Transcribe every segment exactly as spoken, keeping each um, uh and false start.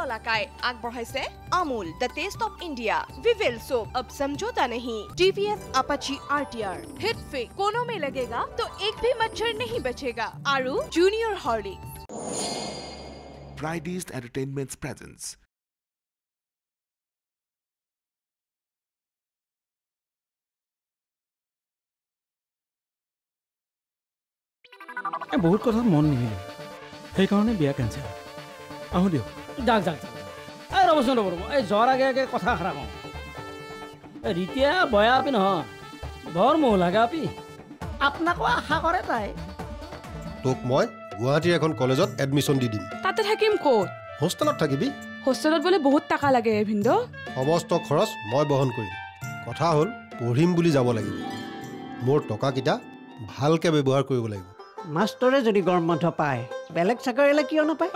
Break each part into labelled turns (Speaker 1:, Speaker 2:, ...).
Speaker 1: मलाकाय আগবঢ়াইছে Amul the taste of India Vivel soap अब समझौता नहीं टीवीएस अपाची आरटीआर हिट फिक कोनों में लगेगा तो एक भी मच्छर नहीं बचेगा आरु junior Horlicks
Speaker 2: Fridays Entertainment's presence.
Speaker 3: এ বহুত কথা মন নিমিলে সেইকাৰণে বিয়া কেঞ্চেল আহো দিয়ক
Speaker 4: যাক যাক যাক এই ৰ'বচোন ৰ'ব ৰ'ব এই যোৱাৰ আগে আগে কথা খাৰা কওঁ এই ৰীতিয়া বয়া আপি নহয় বৰ মোহ লাগা আপি আপোনাকো আশা কৰে তাই
Speaker 5: তোক মই গুৱাহাটীৰ এখন কলেজত এডমিশ্যন দি দিম
Speaker 6: তাতে থাকিম ক'ত
Speaker 5: হোষ্টেলত থাকিবি
Speaker 6: হোষ্টেলত বোলে বহুত টকা লাগে ভিন্দ
Speaker 5: সমস্ত খৰচ মই বহন কৰিম কথা হ'ল পঢ়িম বুলি যাব লাগিব মোৰ টকাকেইটা ভালকৈ ব্যৱহাৰ কৰিব লাগিব
Speaker 7: মাষ্টৰে যদি গৰম বন্ধ পায় বেলেগ চাকৰিলে কিয় নাপায়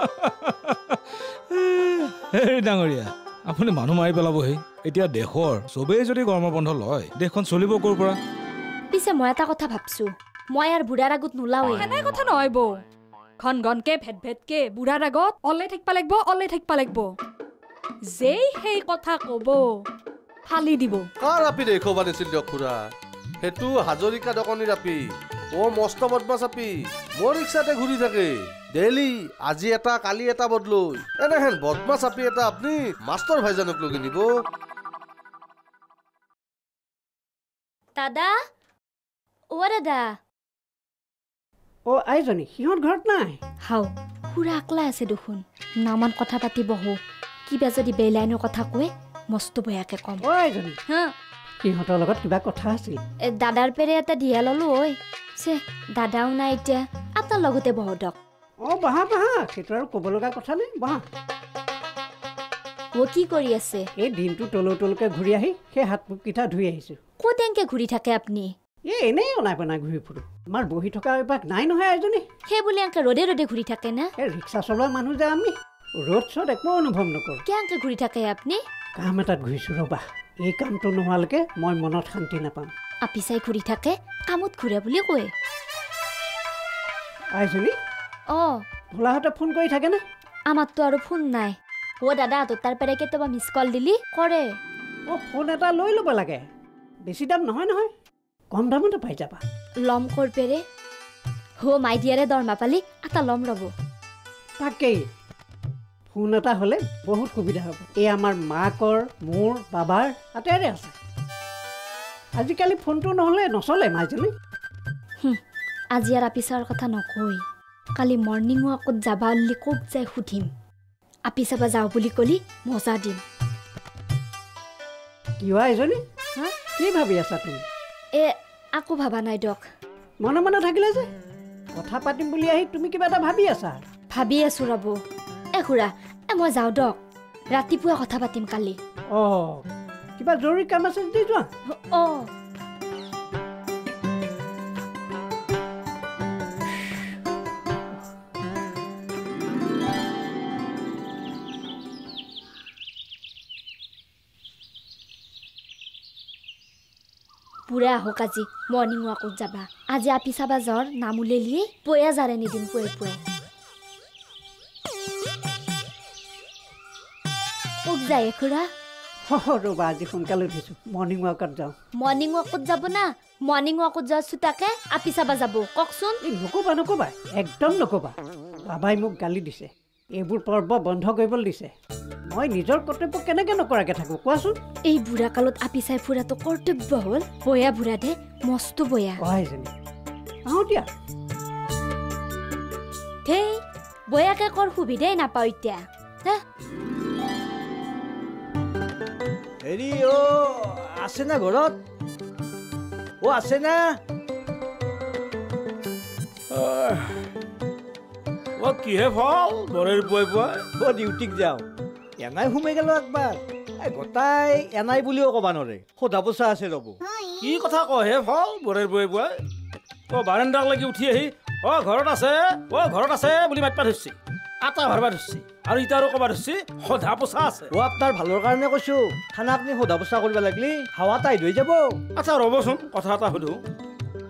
Speaker 3: হেৰি ডাঙৰীয়া আপুনি মানুহ মাৰি পেলাবহি এতিয়া দেশৰ চবেই যদি গৰমৰ বন্ধ লয় দেশখন চলিব ক'ৰ পৰা
Speaker 8: পিছে মই এটা কথা ভাবছো মই আৰু বুঢ়াৰ আগত নোলাওৱে
Speaker 9: হেনাই কথা নহয় বৌ ঘন ঘনকে ভেট ভেটকে বুঢ়াৰ আগত অলে থাকিব লাগিব অলে থাকিব লাগিব যেই সেই কথা কব ফালি দিব
Speaker 10: কাৰ আপি দেখো বানিছিল দিয়ক খুৰা হেতু হাজৰিকা দকনি আপি ও মস্ত বদমাছ আপি মোৰ ৰিক্সাতে ঘূৰি থাকে ডেইলি আজি এটা কালি এটা বদলৈ এনেহেন বদমাছ আপি এটা আপুনি মাষ্টৰ ভাইজানক লৈ নিব
Speaker 8: দাদা ও দাদা
Speaker 7: ও আইজনী সিহঁত ঘৰত নাই
Speaker 8: হাও খুৰা আকলা আছে দেখোন নামান কথা পাতি বহো কিবা যদি বেলাইনৰ কথা কয় মস্ত বয়াকে কম
Speaker 7: ও আইজনী
Speaker 8: হা
Speaker 7: সিহঁতৰ লগত কিবা কথা আছিল
Speaker 8: দাদাৰ পেৰে এটা দিয়া ললো ঐ চে দাদাও নাই এতিয়া আপোনাৰ লগতে বহদক
Speaker 7: অ বহা বহা সেইটো আৰু ক'ব লগা কথা নাই বহা
Speaker 8: ও কি কৰি আছে
Speaker 7: এই দিনটো তলৌ তলকে ঘূৰি আহি সেই হাত মুখকেইটা ধুই আহিছো
Speaker 8: ক'ত এনেকে ঘূৰি থাকে আপুনি
Speaker 7: এ এনেই অনাই বনাই ঘূৰি ফুৰো আমাৰ বহি থকা অভ্যাস নাই নহয় এজনী
Speaker 8: সেই বুলি এনেকে ৰ'দে ৰ'দে ঘূৰি থাকে না
Speaker 7: এই ৰিক্সা চলোৱা মানুহ যে আমি ৰ'দ চ'দ একো অনুভৱ নকৰোঁ
Speaker 8: কেনেকে ঘূৰি থাকে আপুনি
Speaker 7: কাম এটাত ঘূৰিছো ৰ'বা এই কামটো নোহোৱালৈকে মই মনত শান্তি নাপাম
Speaker 8: আপি চাই ঘূৰি থাকে কামত ঘূৰে বুলি কয়
Speaker 7: আইজনী
Speaker 8: অ
Speaker 7: ভোলাহঁতে ফোন কৰি থাকে নে
Speaker 8: আমাৰতো আৰু ফোন নাই ও দাদা তাৰ পৰা কেতিয়াবা মিছ কল দিলি কৰে
Speaker 7: অ ফোন এটা লৈ ল'ব লাগে বেছি দাম নহয় নহয় কম দামতে পাই যাবা
Speaker 8: লম কৰ পেৰে হো মাই দিয়াৰে দৰমা পালি এটা লম ৰ'ব
Speaker 7: তাকেই ফোন এটা হ'লে বহুত সুবিধা হ'ব এই আমাৰ মাকৰ মোৰ বাবাৰ আটাইৰে আছে আজিকালি ফোনটো নহ'লে নচলে মাইজনী
Speaker 8: আজি আৰু আপিছাৰ কথা নকয় কালি মৰ্ণিং ৱাকত যাবা বুলি ক'ত যাই সুধিম আপি চাবা যাওঁ বুলি ক'লি মজা দিম
Speaker 7: কিয় এজনী কি ভাবি আছা তুমি
Speaker 8: এ আকৌ ভাবা নাই দক
Speaker 7: মনে মনে থাকিলে যে কথা পাতিম বুলি আহি তুমি কিবা এটা ভাবি আছা
Speaker 8: ভাবি আছো ৰ'ব এ খুৰা এ মই যাওঁ দক ৰাতিপুৱা কথা পাতিম কালি
Speaker 7: অ কিবা জৰুৰী কাম আছে যদি যোৱা
Speaker 8: অ পুৰা আহক আজি মৰ্ণিং ৱাকত যাবা আজি আপি চাবা জ্বৰ নাম উলিয়ালিয়ে পয়া যাৰে নিদিম পুৱে পুৱে ক'ত যায় খুৰা
Speaker 7: ৰ'বা আজি সোনকালে উঠিছো মৰ্ণিং ৱাকত যাওঁ
Speaker 8: মৰ্ণিং ৱাকত যাব না মৰ্ণিং ৱাকত যোৱা চোতাকে আপি চাবা যাব কওকচোন
Speaker 7: নক'বা নক'বা একদম নক'বা বাবাই মোক গালি দিছে এইবোৰ পৰ্ব বন্ধ কৰিবলৈ দিছে মই নিজৰ কৰ্তব্য কেনেকৈ নকৰাকৈ থাকোঁ কোৱাচোন
Speaker 8: এই বুঢ়া কালত আপি চাই ফুৰাটো কৰ্তব্য হ'ল বয়া বুঢ়া দে মস্ত বয়া
Speaker 7: হয়জনী আহোঁ দিয়া
Speaker 8: ধেই বয়াকে কৰ সুবিধাই নাপাওঁ এতিয়া
Speaker 4: হেৰি অ আছে না ঘৰত অ আছে না
Speaker 3: অ কিহে ফল বৰেৰ পুৱাই পুৱাই
Speaker 4: অ ডিউটিক যাওঁ এনাই সোমাই গেলো একবাৰ গোটাই এনাই বুলিও ক'বা নৰে সোধা পোছা আছে ৰ'ব
Speaker 3: কি কথা কয় হে ফল বৰেৰ পুৱাই পুৱাই অ বাৰাণ্ডাক লাগি উঠি আহি অ ঘৰত আছে অ ঘৰত আছে বুলি মাতবা ধৰছি আটা ভৰবা ধৰছি আৰু ইটা আৰু ক'বা ধৰছি সোধা পোছা আছে
Speaker 4: অ আপোনাৰ ভালৰ কাৰণে কৈছো খানা আপুনি সোধা পোছা কৰিব লাগিলি হাৱা টাইট হৈ যাব
Speaker 3: আচ্ছা ৰ'বচোন কথা এটা সুধো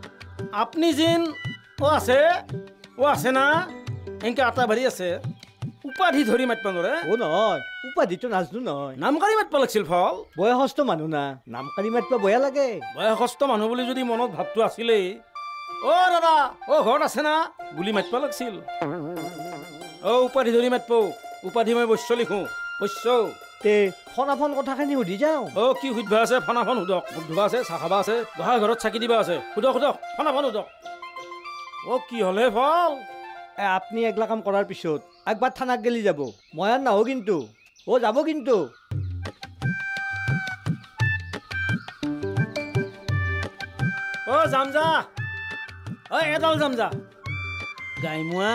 Speaker 3: আপুনি যেন অ আছে অ আছে না এনেকে আটা ভাৰি আছে উপাধি ধৰি মাতবা নৰে
Speaker 2: অ নহয় উপাধিটো নাজনো নহয়
Speaker 3: নামকাৰী মাতবা লাগছিল ফল
Speaker 2: বয়সস্থ মানুহ না নামকাৰী মাতবা বয়া লাগে
Speaker 3: বয়সস্থ মানুহ বুলি যদি মনত ভাবটো আছিলেই অ দাদা অ ঘৰত আছে না বুলি মাতবা লাগছিল অ উপাধি ধৰি মাতব উপাধি মই বৈশ্য লিখো বৈশ্য
Speaker 2: তে ফনাফন কথাখিনি সুধি যাওঁ
Speaker 3: অ কি সুধবা আছে ফনাফন সুধক মুখ ধুবা আছে চাহ খাবা আছে দহা ঘৰত চাকি দিবা আছে সুধক সুধক ফনাফন সুধক অ কি হলে ফল
Speaker 2: এ আপুনি এগলা কাম কৰাৰ পিছত একবাৰ থানাক গেলি যাব মই আৰু নাহো কিন্তু অ যাব কিন্তু
Speaker 3: অ যাম যা অ এডাল যাম যা গাইমুৱা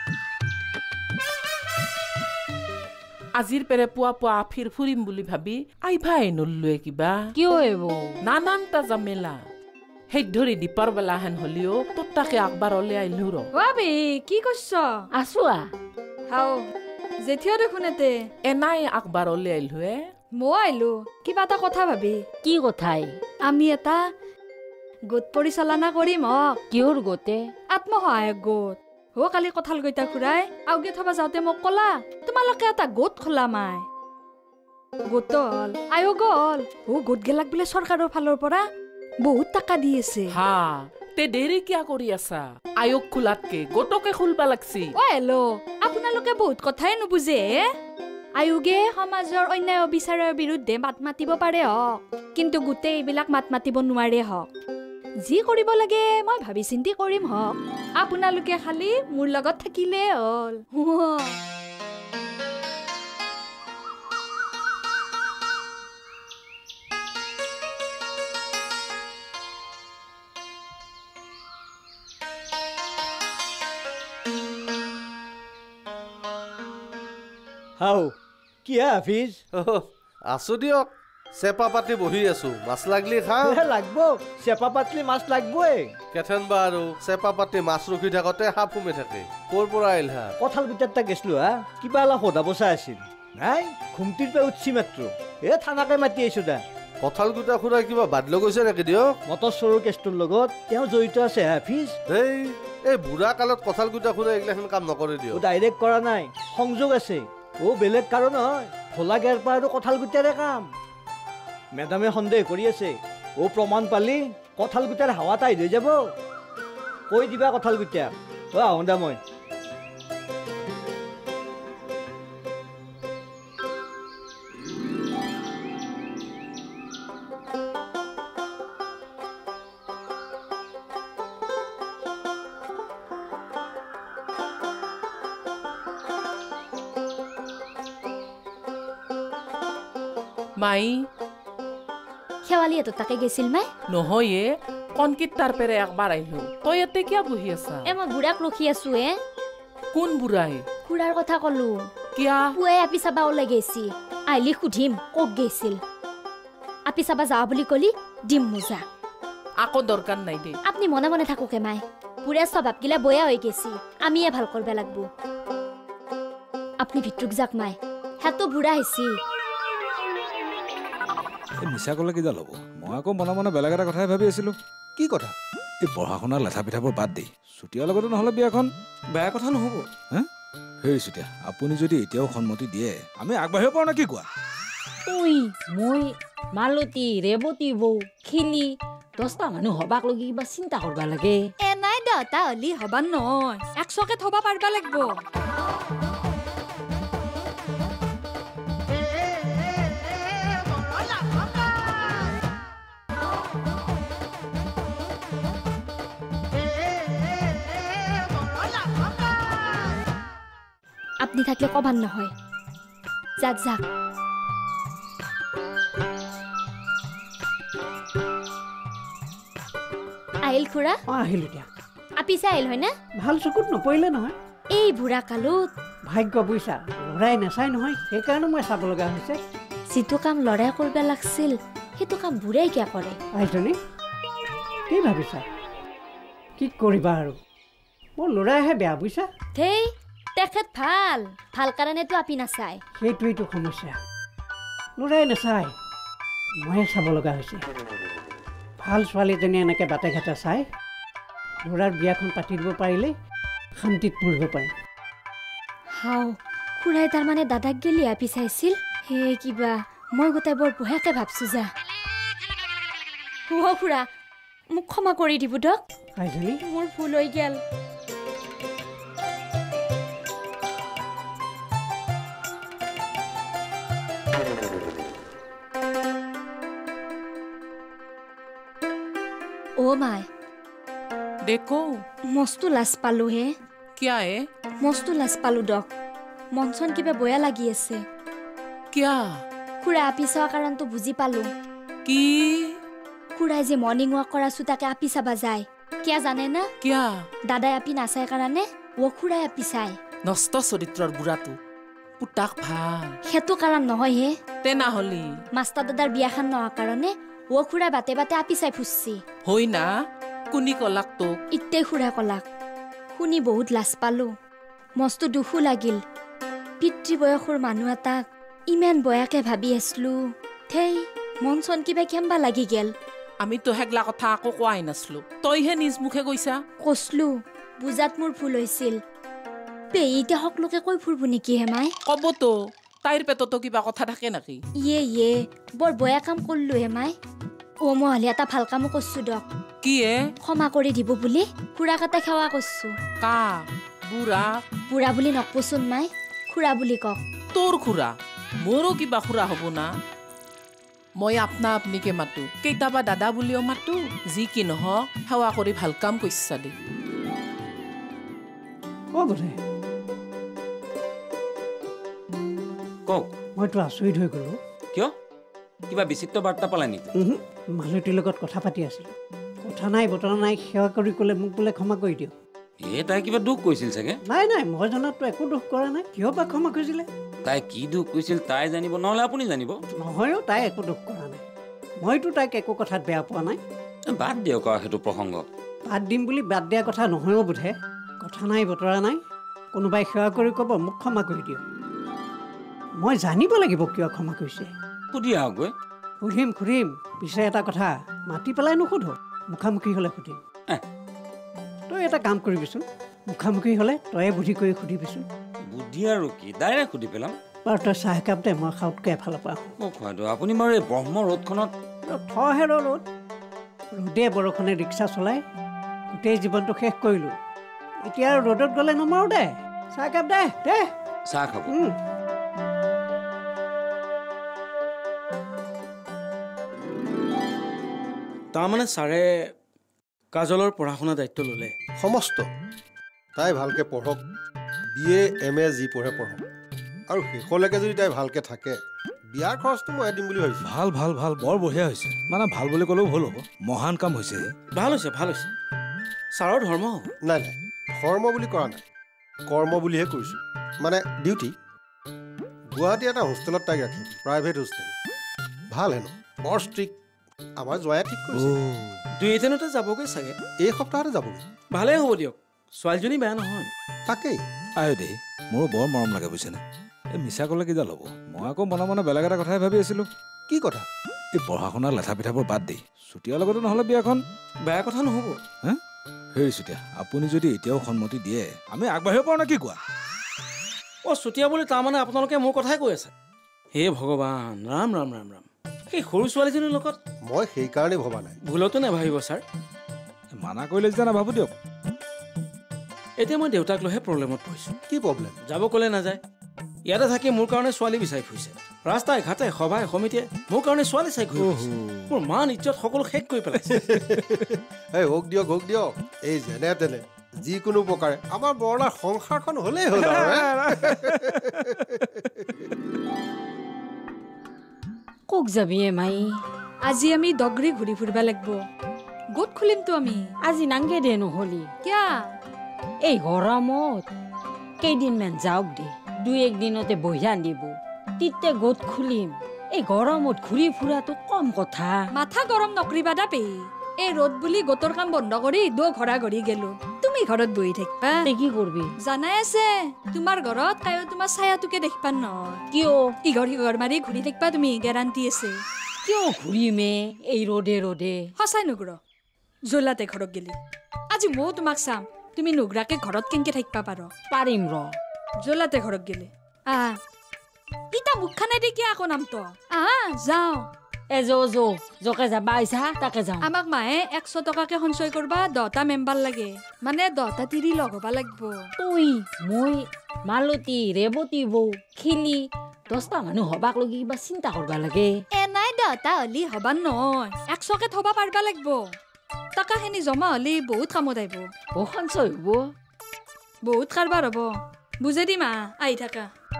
Speaker 11: আজিৰ পেৰে পুৱা পুৱা ফিৰ ফুৰিম বুলি ভাবি আইভাই নললোৱে কিবা
Speaker 9: কিয় এবো
Speaker 11: নানানটা জামেলা সেই ধৰি দীপাৰ বেলা হেন হলিও তোৰ তাকে আকবাৰ ওলাই আহিলো ৰ
Speaker 9: বাবি কি কৈছ
Speaker 6: আছোৱা
Speaker 9: হাও জেঠিয়া দেখোন এতে
Speaker 11: এনাই আকবাৰ ওলাই আহিলো হে
Speaker 9: মই আহিলো কিবা এটা কথা ভাবি
Speaker 6: কি কথাই
Speaker 9: আমি এটা গোট পৰিচালনা কৰিম হক
Speaker 6: কিহৰ গোটে
Speaker 9: আত্মসহায়ক গোট হ কালি কঁঠাল গইতা খুৰাই আউগে থবা যাওঁতে মোক কলা তোমালোকে এটা গোট খোলা মাই গোট হল আয়োগ হল হ গোট গেলাক বোলে চৰকাৰৰ ফালৰ পৰা বহুত টকা দি আছে
Speaker 11: হা তে দেৰি কিয়া কৰি আছা আয়োগ খোলাতকে গোটকে খুলবা লাগছি
Speaker 9: অ হেল্ল' আপোনালোকে বহুত কথাই নুবুজে আয়োগে সমাজৰ অন্যায় অবিচাৰৰ বিৰুদ্ধে মাত মাতিব পাৰে হওক কিন্তু গোটেই এইবিলাক মাত মাতিব নোৱাৰে হওক যি কৰিব লাগে মই ভাবি চিন্তি কৰিম হওক আপোনালোকে খালি মোৰ লগত থাকিলে হ'ল
Speaker 2: হাও কি হাফিজ
Speaker 10: আছো দিয়ক চেপা পাতি বহি আছো মাছ লাগলি খাওঁ
Speaker 2: লাগব চেপা পাতলি মাছ লাগবই
Speaker 10: কেথেন বা আৰু চেপা পাতি মাছ ৰখি থাকোতে সাপ সোমে থাকে ক'ৰ পৰা আহিল হা
Speaker 2: কঁঠাল গুটাৰ তাক গেছলো হা কিবা অলপ সোধা বচা আছিল নাই ঘুমটিৰ পৰা উঠছি মাত্ৰ এ থানাকে মাতি আহিছো দা
Speaker 10: কঁঠাল গুটা খুৰাই কিবা বাদলৈ গৈছে নেকি দিয়ক
Speaker 2: মটৰ চোৰৰ কেছটোৰ লগত তেওঁ জড়িত আছে হাফিজ
Speaker 10: এই এই বুঢ়া কালত কঁঠাল গুটা খুৰাই এইগিলাখন কাম নকৰে দিয়ক
Speaker 2: ডাইৰেক্ট কৰা নাই সংযোগ আছে অ বেলেগ কাৰণ নহয় ভোলা গেৰ পৰা আৰু কঁঠাল গুটাৰে কাম মেডামে সন্দেহ কৰি আছে অ প্ৰমাণ পালি কঁঠাল গুটাৰ হাৱা তাই হৈ যাব কৈ দিবা কঁঠাল গুটা অ আহোঁ দা মই
Speaker 11: মাই
Speaker 8: শেৱালি এটো তাকে গেছিল মাই
Speaker 11: নহয়ে কনকিত তাৰ পেৰে একবাৰ আহিলো তই ইয়াতে কিয় বহি আছা
Speaker 8: এ মই বুঢ়াক ৰখি আছো এ
Speaker 11: কোন বুঢ়াই
Speaker 8: খুৰাৰ কথা কলো
Speaker 11: কিয়া
Speaker 8: পুৱাই আপি চাবা ওলাই গেছি আহিলি সুধিম কক গেছিল আপি চাবা যাওঁ বুলি কলি দিম মোজা
Speaker 11: আকৌ দৰকাৰ নাই দে
Speaker 8: আপনি মনে মনে থাকোকে মাই বুঢ়া স্বভাৱ গিলা বয়া হৈ গেছি আমিয়ে ভাল কৰবা লাগবো আপনি ভিতৰুক যাক মাই হেতো বুঢ়া আহিছি
Speaker 12: মিছা ক'লে কিডাল হ'ব মই আকৌ মনে মনে বেলেগ এটা কথাই ভাবি আছিলোঁ
Speaker 5: কি কথা
Speaker 12: এই পঢ়া শুনাৰ লেঠা পিঠাবোৰ বাদ দেই চুতীয়াৰ লগতে নহ'লে বিয়াখন
Speaker 5: বেয়া কথা নহ'ব
Speaker 12: হা হেৰি চুতীয়া আপুনি যদি এতিয়াও সন্মতি দিয়ে আমি আগবাঢ়িব পাৰোঁ নে কি কোৱা
Speaker 6: তুই মই মালতী ৰেৱতী বৌ খিলি দহটা মানুহ হবাক লগি কিবা চিন্তা কৰবা লাগে
Speaker 9: এ নাই দহটা হলি হবা নহয় একশকে থবা পাৰবা লাগব
Speaker 8: আপনি থাকলে কবান নহয় যাক যাক আহিল খুৰা
Speaker 7: অ আহিলো দিয়া
Speaker 8: আপিছে আহিল হয় না
Speaker 7: ভাল চকুত নপৰিলে নহয়
Speaker 8: এই বুঢ়া কালত
Speaker 7: ভাগ্য বুইছা লৰাই নাচাই নহয় সেইকাৰণে মই চাব লগা হৈছে
Speaker 8: যিটো কাম লৰাই কৰিব লাগছিল সেইটো কাম বুঢ়াই কিয় কৰে
Speaker 7: আইজনী কি ভাবিছা কি কৰিবা আৰু মোৰ ল'ৰাইহে বেয়া বুইছা
Speaker 8: ধেই তেখেত ভাল ভাল কাৰণেতো আপি নাচায়
Speaker 7: সেইটোৱেইটো সমস্যা ল'ৰাই নাচায় ময়ে চাব লগা হৈছে ভাল ছোৱালীজনী এনেকৈ বাটে ঘাটে চাই ল'ৰাৰ বিয়াখন পাতি দিব পাৰিলে শান্তিত পঢ়িব পাৰিম
Speaker 8: হাও খুৰাই তাৰমানে দাদাক গেলি আপি চাইছিল হে কিবা মই গোটাই বৰ বঢ়িয়াকে ভাবছো যা অ খুৰা মোক ক্ষমা কৰি দিব দক
Speaker 7: আইজনী
Speaker 8: মোৰ ভুল হৈ গেল ओ माय
Speaker 11: देखो
Speaker 8: मस्तु लाज पालो হে
Speaker 11: क्या है
Speaker 8: मस्तु लाज पालो দক মনচন কিবা বয়া লাগি আছে
Speaker 11: क्या
Speaker 8: খুৰা আপি চাৱা কাৰণটো বুজি পালো
Speaker 11: কি
Speaker 8: খুৰাই যে মৰ্নিং ৱাক কৰাছো তাকে আপি চাবা যায় কিয়া জানে না
Speaker 11: क्या
Speaker 8: দাদাই আপি নাচায় কাৰণে ও খুৰাই আপি চায়
Speaker 11: নষ্ট চৰিত্ৰৰ বুঢ়াটো পুতাক ভাল
Speaker 8: সেইটো কাৰণ নহয় হে
Speaker 11: তেনেহ'লে
Speaker 8: মাষ্টাৰ দাদাৰ বিয়াখন নোহোৱাৰ কাৰণে ও খুৰাই বাটে বাটে আপি চাই ফুচছি
Speaker 11: হৈ না কোনি কলাক তোক
Speaker 8: ইতে খুৰাই কলাক শুনি বহুত লাজ পালো মস্ত দুখো লাগিল পিতৃ বয়সৰ মানুহ এটাক ইমান বয়াকে ভাবি আছিলো থেই মন চন কিবা কেম্বা লাগি গেল
Speaker 11: আমি তো হেগলা কথা আকৌ কোৱাই নাছিলো তইহে নিজ মুখে কৈছা
Speaker 8: কচলো বুজাত মোৰ ভুল হৈছিল পেইতে সকলোকে কৈ ফুৰব নেকি হেমাই
Speaker 11: কবতো তাইৰ পেটতো কিবা কথা থাকে নেকি
Speaker 8: ইয়ে ইয়ে বৰ বয়া কাম কৰিলো হেমাই অ মহলি এটা ভাল কামো কৰছো দক
Speaker 11: কি এ
Speaker 8: ক্ষমা কৰি দিব বুলি খুৰা কাটা সেৱা কৰছো
Speaker 11: কা বুঢ়া
Speaker 8: বুঢ়া বুলি নকপচোন মাই খুৰা বুলি কওক
Speaker 11: তোৰ খুৰা মোৰো কিবা খুৰা হ'ব না মই আপনা আপনিকে মাতো কেইটাবা দাদা বুলিও মাতো যি কি নহওক সেৱা কৰি ভাল কাম কৰিছা দে
Speaker 7: অ বোধে
Speaker 13: কওক
Speaker 7: মইতো আচৰিত হৈ গ'লো
Speaker 13: কিয় কিবা বিচিত্ৰ বাৰ্তা পালে নেকি
Speaker 7: মালতীৰ লগত কথা পাতি আছিলোঁ কথা নাই বতৰা নাই সেৱা কৰি ক'লে মোক বোলে ক্ষমা কৰি দিয়ক
Speaker 13: এ তাই কিবা দুখ কৈছিল চাগে
Speaker 7: নাই নাই মই জনাততো একো দুখ কৰা নাই কিয় বা ক্ষমা খুজিলে
Speaker 13: তাই কি দুখ কৈছিল তাই জানিব নহ'লে আপুনি জানিব
Speaker 7: নহয়ও তাই একো দুখ কৰা নাই মইতো তাইক একো কথাত বেয়া পোৱা নাই
Speaker 13: বাদ দিয়ক আৰু সেইটো প্ৰসংগ
Speaker 7: বাদ দিম বুলি বাদ দিয়া কথা নহয়ও বোধে কথা নাই বতৰা নাই কোনোবাই সেৱা কৰি ক'ব মোক ক্ষমা কৰি দিয়ক মই জানিব লাগিব কিয় ক্ষমা কৰিছে
Speaker 13: সুধি আহকগৈ
Speaker 7: সুধিম সুধিম পিছে এটা কথা মাতি পেলাই নুসুধো মুখামুখি হ'লে সুধিম তই এটা কাম কৰিবিচোন মুখামুখি হ'লে তয়ে বুদ্ধি কৰি সুধিবিচোন
Speaker 13: বুদ্ধি আৰু কি ডাইৰেক্ট সুধি পেলাম
Speaker 7: বাৰু তই চাহ একাপ দে মই খাওঁতকৈ এফালৰ পৰা আহোঁ
Speaker 13: মোক খুৱাই দিয়ক আপুনি বাৰু এই ব্ৰহ্ম ৰ'দখনত
Speaker 7: থহে ৰ ৰ'দ ৰ'দে বৰষুণে ৰিক্সা চলাই গোটেই জীৱনটো শেষ কৰিলোঁ এতিয়া আৰু ৰ'দত গ'লে নমাৰো দে চাহ একাপ দে দে
Speaker 13: চাহ খাব
Speaker 3: তাৰমানে ছাৰে কাজলৰ পঢ়া শুনা দায়িত্ব ল'লে
Speaker 5: সমস্ত তাই ভালকৈ পঢ়ক বি এ এম এ যি পঢ়ে পঢ়ক আৰু শেষলৈকে যদি তাই ভালকৈ থাকে বিয়াৰ খৰচটো মই দিম বুলি ভাবিছোঁ
Speaker 12: ভাল ভাল ভাল বৰ বঢ়িয়া হৈছে মানে ভাল বুলি ক'লেও ভুল হ'ব মহান কাম হৈছে
Speaker 3: ভাল হৈছে ভাল হৈছে ছাৰৰ ধৰ্ম হ'ব
Speaker 5: নাই নাই ধৰ্ম বুলি কৰা নাই কৰ্ম বুলিহে কৰিছোঁ মানে ডিউটি গুৱাহাটী এটা হোষ্টেলত তাইক ৰাখিম প্ৰাইভেট হোষ্টেল ভাল হেনো বৰ ষ্ট্ৰিক্ট আমাৰ জয়া ঠিক কৰিছে
Speaker 3: দুই এদিনতে যাবগৈ চাগে
Speaker 5: এই সপ্তাহতে যাবগৈ
Speaker 3: ভালেই হ'ব দিয়ক ছোৱালীজনী বেয়া নহয়
Speaker 5: তাকেই
Speaker 12: আয়ো দেই মোৰো বৰ মৰম লাগে বুজিছেনে এই মিছা ক'লে কিডাল হ'ব মই আকৌ মনে মনে বেলেগ এটা কথাই ভাবি আছিলোঁ
Speaker 5: কি কথা
Speaker 12: এই পঢ়া শুনাৰ লেঠা পিঠাবোৰ বাদ দি চুতীয়াৰ লগতে নহ'লে বিয়াখন
Speaker 3: বেয়া কথা নহ'ব
Speaker 12: হা হেৰি চুতীয়া আপুনি যদি এতিয়াও সন্মতি দিয়ে আমি আগবাঢ়িব পাৰোঁ নে কি কোৱা
Speaker 3: অ চুতীয়া বুলি তাৰমানে আপোনালোকে মোৰ কথাই কৈ আছে হে ভগৱান ৰাম ৰাম ৰাম ৰাম সেই সৰু ছোৱালীজনীৰ লগত
Speaker 5: মই সেইকাৰণে ভবা নাই
Speaker 3: ভুলতো নাভাবিব ছাৰ
Speaker 12: মানা কৰিলে যেতিয়া নাভাবো দিয়ক
Speaker 3: এতিয়া মই দেউতাক লৈহে প্ৰব্লেমত পৰিছোঁ
Speaker 5: কি প্ৰব্লেম
Speaker 3: যাব ক'লে নাযায় ইয়াতে থাকি মোৰ কাৰণে ছোৱালী বিচাৰি ফুৰিছে ৰাস্তাই ঘাটে সভাই সমিতিয়ে মোৰ কাৰণে ছোৱালী চাই ঘূৰি ফুৰিছে মোৰ মান ইজ্জত সকলো শেষ কৰি পেলাইছে
Speaker 5: এই হওক দিয়ক হওক দিয়ক এই যেনে তেনে যিকোনো প্ৰকাৰে আমাৰ বৰলাৰ সংসাৰখন হ'লেই হ'ল
Speaker 6: ক'ক যাবি এ মাই
Speaker 9: আজি আমি দগৰি ঘূৰি ফুৰিব লাগিব গোট খুলিমতো আমি
Speaker 6: আজি নাংগে দে নহ'লি
Speaker 9: কিয়া
Speaker 6: এই গৰমত কেইদিনমান যাওক দে দুই একদিনতে বহিয়া দিব তিতে গোট খুলিম এই গৰমত ঘূৰি ফুৰাটো কম কথা
Speaker 9: মাথা গৰম নকৰিবা দা পে এই ৰ'দ বুলি গোটৰ কাম বন্ধ কৰি দো ঘৰা ঘৰি গেলো তুমি ঘৰত বহি থাকিবা
Speaker 6: কি কৰবি
Speaker 9: জানাই আছে তোমাৰ ঘৰত কায়ো তোমাৰ ছায়াটোকে দেখিবা নহয়
Speaker 6: কিয়
Speaker 9: ইঘৰ সিঘৰ মাৰি ঘূৰি থাকিবা তুমি গেৰাণ্টি আছে
Speaker 6: কিয় ঘূৰিমে এই ৰ'দে ৰ'দে
Speaker 9: সঁচাই নুঘূৰ জলাতে ঘৰত গেলি আজি ময়ো তোমাক চাম তুমি নুঘূৰাকে ঘৰত কেনেকে থাকিবা পাৰ
Speaker 6: পাৰিম ৰ
Speaker 9: জলাতে ঘৰত গেলি আহ ইতা মুখখানে দেখি আকৌ নামটো আহ যাওঁ
Speaker 6: এ যো যো জকে যাবা আইছা তাকে যাওঁ
Speaker 9: আমাক মায়ে একশ টকাকে সঞ্চয় কৰবা দহটা মেম্বাৰ লাগে মানে দহটা তিৰি লগ হবা লাগব
Speaker 6: তুই মই মালতী ৰেৱতী বৌ খিলি দহটা মানুহ হবাক লগি কিবা চিন্তা কৰবা লাগে
Speaker 9: এনাই দহটা হলি হবা নহয় একশকে থবা পাৰবা লাগব টকাখিনি জমা হলি বহুত কামত আহিব
Speaker 6: ও সঞ্চয় হব
Speaker 9: বহুত কাৰবাৰ হব বুজে দি মা আহি থাকা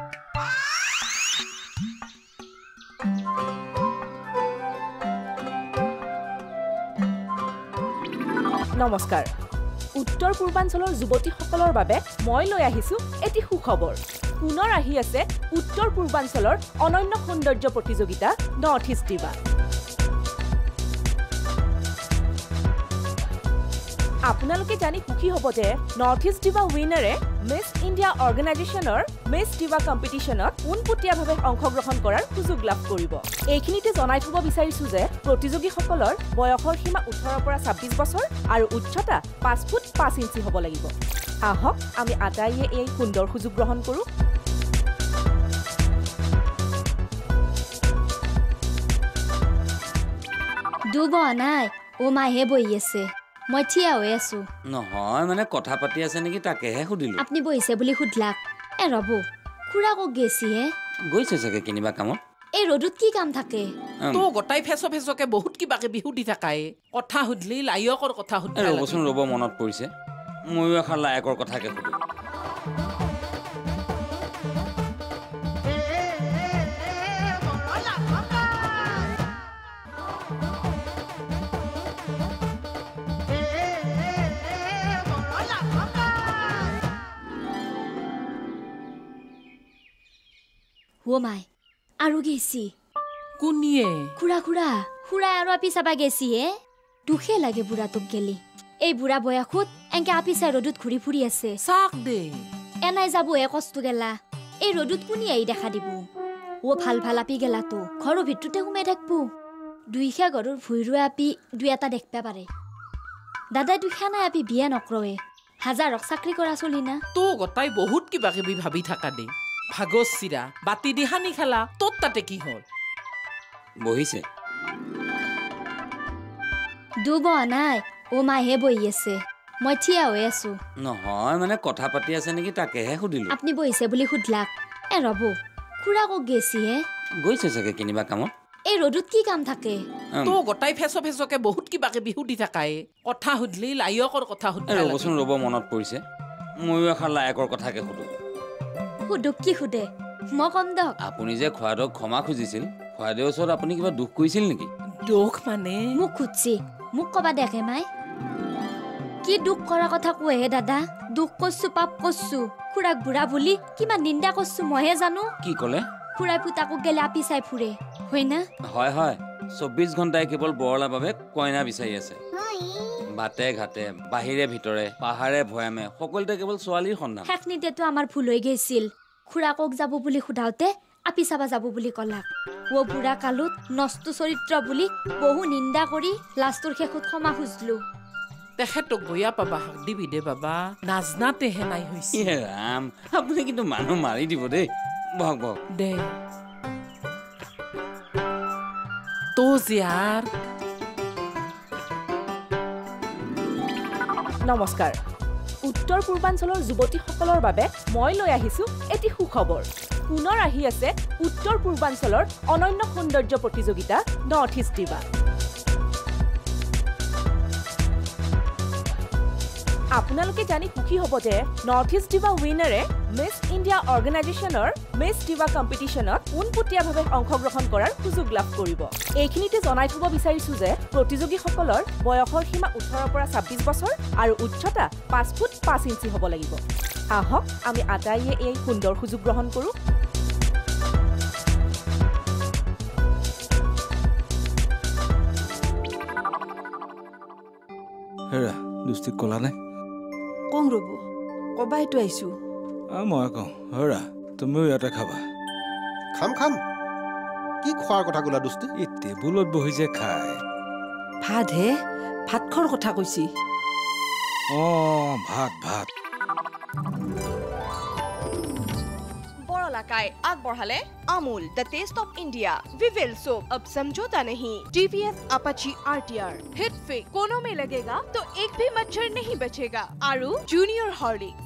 Speaker 14: নমস্কাৰ উত্তৰ পূৰ্বাঞ্চলৰ যুৱতীসকলৰ বাবে মই লৈ আহিছোঁ এটি সুখবৰ পুনৰ আহি আছে উত্তৰ পূৰ্বাঞ্চলৰ অনন্য সৌন্দৰ্য প্ৰতিযোগিতা নৰ্থ ইষ্ট ডিভা আপোনালোকে জানি সুখী হ'ব যে নৰ্থ ইষ্ট ডিভা উইনাৰে মিছ ইণ্ডিয়া অৰ্গেনাইজেশ্যনৰ মিছ ডিভা কম্পিটিশ্যনত পোনপটীয়াভাৱে অংশগ্ৰহণ কৰাৰ সুযোগ লাভ কৰিব এইখিনিতে জনাই থব বিচাৰিছোঁ যে প্ৰতিযোগীসকলৰ বয়সৰ সীমা ওঠৰৰ পৰা ছাব্বিছ বছৰ আৰু উচ্চতা পাঁচ ফুট পাঁচ ইঞ্চি হ'ব লাগিব আহক আমি আটাইয়ে এই সুন্দৰ সুযোগ গ্ৰহণ কৰোঁ
Speaker 8: দুব নাই ও মাহে বহি আছে মই থিয়া হৈ আছো
Speaker 13: নহয় মানে কথা পাতি আছে নেকি তাকেহে সুধিলো
Speaker 8: আপুনি বহিছে বুলি সুধলাক এ ৰব খুৰা কক গেছি হে
Speaker 13: গৈছে চাগে কিনিবা কামত
Speaker 8: এই ৰ'দত কি কাম থাকে
Speaker 11: তো গোটাই ফেচো ফেচোকে বহুত কিবা কিবি সুধি থাকাই কথা সুধলি লায়কৰ কথা সুধি
Speaker 13: ৰ'বচোন ৰ'ব মনত পৰিছে ময়ো এখন লায়কৰ কথাকে সুধো
Speaker 8: ও মাই আৰু গেছি
Speaker 11: কোনিয়ে
Speaker 8: খুৰা খুৰা খুৰা আৰু আপি চাবা গেছি হে দুখে লাগে বুঢ়া তোক গেলি এই বুঢ়া বয়সত এনকে আপি চাই ৰ'দত ঘূৰি ফুৰি আছে
Speaker 11: চাক দে
Speaker 8: এনাই যাব হে কষ্ট গেলা এই ৰ'দত কোনি আহি দেখা দিব ও ভাল ভাল আপি গেলা তো ঘৰৰ ভিতৰতে সোমাই থাকবো দুইখা ঘৰৰ ভুই ৰুৱা আপি দুই এটা দেখবা পাৰে দাদাই দুইখা নাই আপি বিয়া নকৰৱে হাজাৰক চাকৰি কৰা চলি না
Speaker 11: তো গোটাই বহুত কিবা কিবি ভাবি থাকা দে ভাগজ চিৰা বাতি দি সানি খেলা তোৰ তাতে কি হ'ল
Speaker 13: বহিছে
Speaker 8: দুব নাই ও মাহে বহি আছে মই থিয়া হৈ আছো
Speaker 13: নহয় মানে কথা পাতি আছে নেকি তাকেহে সুধিলো
Speaker 8: আপুনি বহিছে বুলি সুধলাক এ ৰব খুৰা কক গেছি হে
Speaker 13: গৈছে চাগে কিনিবা কামত
Speaker 8: এই ৰ'দত কি কাম থাকে
Speaker 11: তো গোটাই ফেচো ফেচোকে বহুত কিবা কিবি সুধি থাকাই কথা সুধলি লায়কৰ কথা সুধি
Speaker 13: ৰ'বচোন ৰ'ব মনত পৰিছে ময়ো এখন লায়কৰ কথাকে সুধো
Speaker 8: সুধুক কি সুধে মই কম দক
Speaker 13: আপুনি যে খোৱাদক ক্ষমা খুজিছিল খোৱাদেউৰ ওচৰত আপুনি কিবা দুখ কৰিছিল নেকি
Speaker 11: দুখ মানে
Speaker 8: মোক খুজছি মোক কবা দেখে মাই কি দুখ কৰা কথা কোহে দাদা দুখ কৰছো পাপ কৰছো খুৰাক বুঢ়া বুলি কিমান নিন্দা কৰছো মইহে জানো
Speaker 13: কি ক'লে
Speaker 8: খুৰাই পুতাকক গেলে আপি চাই ফুৰে হয় না
Speaker 13: হয় হয় চৌব্বিছ ঘণ্টাই কেৱল বৰলাৰ বাবে কইনা বিচাৰি আছে বাটে ঘাটে বাহিৰে ভিতৰে পাহাৰে ভৈয়ামে সকলোতে কেৱল ছোৱালীৰ সন্ধান
Speaker 8: সেইখিনিতেতো আমাৰ ভুল হৈ গৈছিল খুৰাকক যাব বুলি সোধাওতে আপি চাবা যাব বুলি কলাক ও বুঢ়া কালত নষ্ট চৰিত্ৰ বুলি বহু নিন্দা কৰি লাষ্টৰ শেষত ক্ষমা খুজলো
Speaker 11: তেখেতক বয়া পাবা হাক দিবি দে বাবা নাজনাতেহে নাই হৈছে
Speaker 13: ৰাম আপুনি কিন্তু মানুহ মাৰি দিব দেই বহক বহক
Speaker 11: দে তো জিয়াৰ
Speaker 14: নমস্কাৰ উত্তৰ পূৰ্বাঞ্চলৰ যুৱতীসকলৰ বাবে মই লৈ আহিছোঁ এটি সুখবৰ পুনৰ আহি আছে উত্তৰ পূৰ্বাঞ্চলৰ অনন্য সৌন্দৰ্য প্ৰতিযোগিতা নৰ্থ ইষ্ট ডিভা আপোনালোকে জানি সুখী হ'ব যে নৰ্থ ইষ্ট ডিভা উইনাৰে মিছ ইণ্ডিয়া অৰ্গেনাইজেশ্যনৰ মিছ ডিভা কম্পিটিশ্যনত পোনপটীয়াভাৱে অংশগ্ৰহণ কৰাৰ সুযোগ লাভ কৰিব এইখিনিতে জনাই থব বিচাৰিছোঁ যে প্ৰতিযোগীসকলৰ বয়সৰ সীমা ওঠৰৰ পৰা ছাব্বিছ বছৰ আৰু উচ্চতা পাঁচ ফুট পাঁচ ইঞ্চি হ'ব লাগিব আহক আমি আটাইয়ে এই সুন্দৰ সুযোগ গ্ৰহণ কৰোঁ
Speaker 12: হেৰা দুষ্টি কলা নে
Speaker 15: কওঁ ৰ'ব কবাইতো আহিছোঁ
Speaker 12: মই কওঁ হেৰা তুমিও ইয়াতে খাবা
Speaker 5: খাম খাম কি খোৱাৰ কথা ক'লা দুষ্টি
Speaker 12: এই টেবুলত বহি যে খায়
Speaker 15: ভাত হে ভাত খোৱাৰ কথা কৈছি
Speaker 12: অঁ ভাত ভাত
Speaker 1: বৰ अलाकाय আগবঢ়ালে Amul the taste of India Vivel soap अब समझौता नहीं टीवीएस अपाची आरटीआर हिट फिक कोनों में लगेगा तो एक भी मच्छर नहीं बचेगा आरू जूनियर हॉर्लिक्स